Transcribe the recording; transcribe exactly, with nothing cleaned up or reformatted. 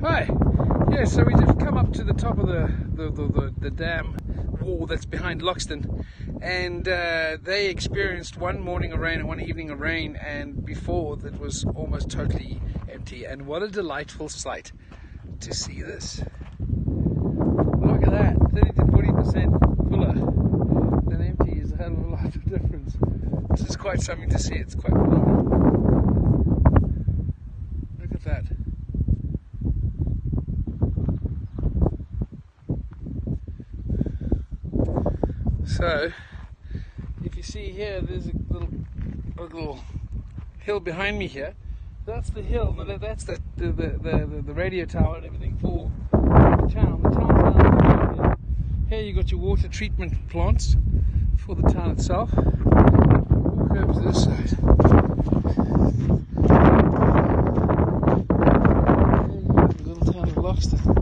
Hi. Yeah, so we just come up to the top of the the, the, the, the dam wall that's behind Loxton, and uh, they experienced one morning of rain and one evening of rain, and before that was almost totally empty. And what a delightful sight to see this. Look at that, thirty to forty percent fuller than empty is a hell of a lot of difference. This is quite something to see. It's quite phenomenal. Look at that. So, if you see here, there's a little, a little hill behind me here. That's the hill, that's the, the, the, the, the radio tower and everything for the town. The town's down here. Here you got your water treatment plants for the town itself. Walk over to this side. Here you got the little town of Loxton.